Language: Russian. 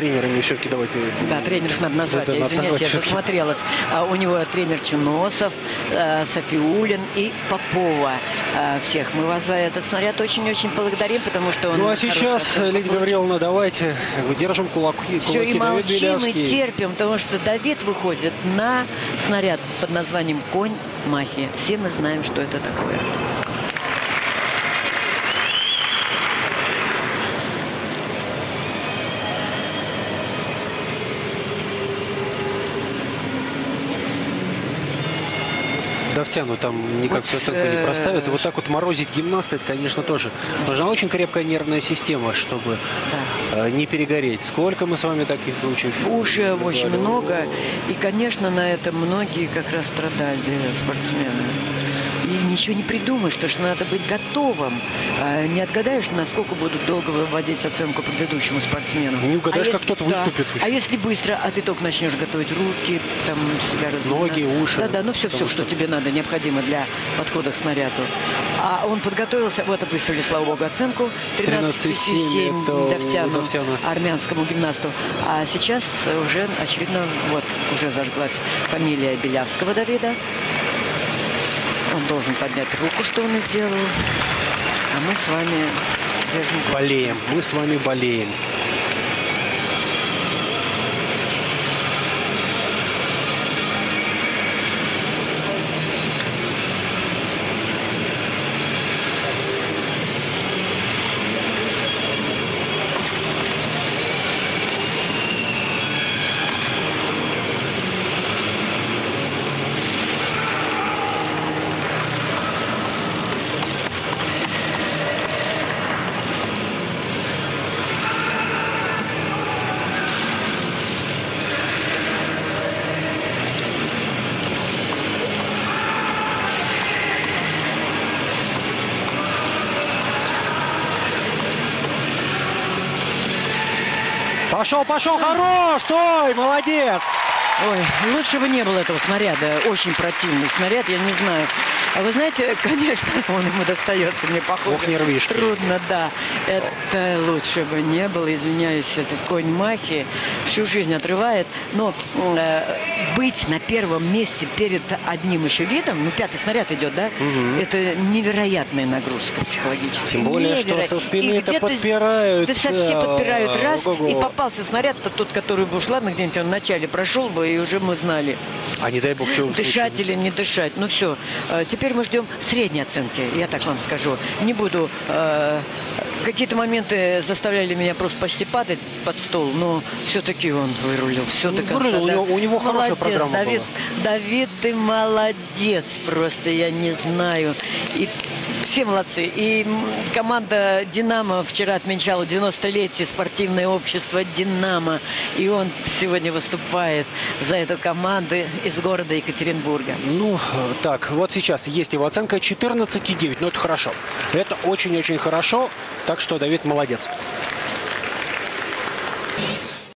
тренерами все-таки давайте... Да, тренеров надо назвать. Я извиняюсь, я засмотрелась. У него тренер Чиносов, Софиулин и Попова. Всех мы вас за этот снаряд очень-очень благодарим, потому что он... Ну а сейчас, Лидия Гавриловна, давайте держим кулаки. Все, и молчим, и терпим, потому что Давид выходит на снаряд под названием «Конь Махи». Все мы знаем, что это такое. Давтяну там никак вот, оценку не проставят. И вот так вот морозить гимнаста, это, конечно, тоже нужна очень крепкая нервная система, чтобы не перегореть. Сколько мы с вами таких случаев? Уже очень много. И, конечно, на этом многие как раз страдали, спортсмены. И ничего не придумаешь, потому что надо быть готовым. Не отгадаешь, насколько будут долго выводить оценку предыдущему спортсмену. Не угадаешь, как кто-то выступит. А если быстро, а ты только начнешь готовить руки, там себя разминать. Ноги, уши. Да, ну все, что тебе надо, необходимо для подхода к снаряду. А он подготовился, вот выставили, слава богу, оценку 13,7 Давтяну, армянскому гимнасту. А сейчас уже, очевидно, вот уже зажглась фамилия Белявского Давида. Он должен поднять руку, что он и сделал. А мы с вами держим... Болеем. Мы с вами болеем. Пошел, пошел, хорош, стой, молодец. Ой, лучше бы не было этого снаряда. Очень противный снаряд, я не знаю. А вы знаете, конечно, он ему достается, мне похоже. Ох, нервишки. Трудно, да. Это лучше бы не было, извиняюсь, этот конь Махи всю жизнь отрывает. Но быть на первом месте перед одним еще видом, ну, пятый снаряд идет, да? Угу. Это невероятная нагрузка психологическая. Тем более, что со спины это подпирают. Да, все подпирают раз, и попался снаряд-то тот, который бы уж, ладно, где-нибудь он вначале прошел бы, и уже мы знали. А не дай бог, что дышать или не дышать. Ну все. Теперь мы ждем средней оценки, я так вам скажу. Не буду... Какие-то моменты заставляли меня просто почти падать под стол, но все-таки он вырулил. Все до конца. У него хорошая программа Давид, была. Давид, ты молодец просто, я не знаю. И все молодцы. И команда «Динамо» вчера отмечала 90-летие спортивное общество «Динамо». И он сегодня выступает за эту команду из города Екатеринбурга. Ну, так, вот сейчас есть его оценка 14,9. Ну, это хорошо. Это очень-очень хорошо. Так что Давид молодец.